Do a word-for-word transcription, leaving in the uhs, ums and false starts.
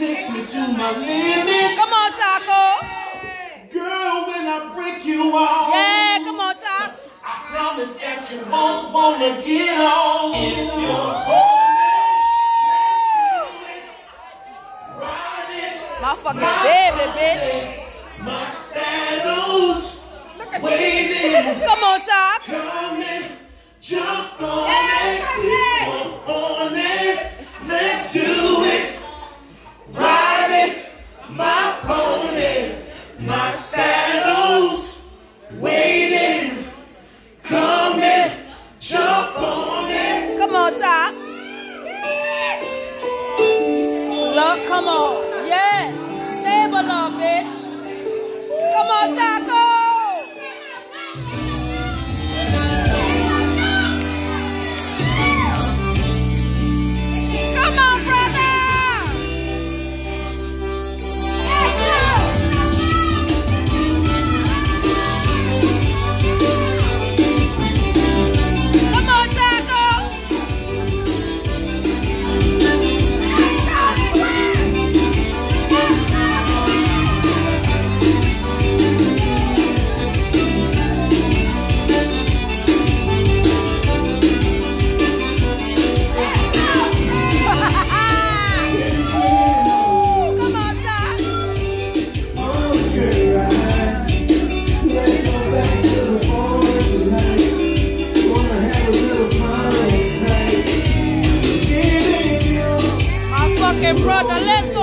takes me to my limits. Come on, Taco. Girl, when I break you off. Yeah, come on, Taco. I promise that you won't wanna get on. If you're my fucking baby, bitch. My sandals waiting. Come on, Top. Come and jump on it. Jump on it. Let's do it. Ride it, my pony. My sandals waiting. Come and jump on it. Come on, Top. Look, come on. Yes. Stable up, bitch. Come on, Taco. Come on, brother. Come on, Taco. Brother, let's go.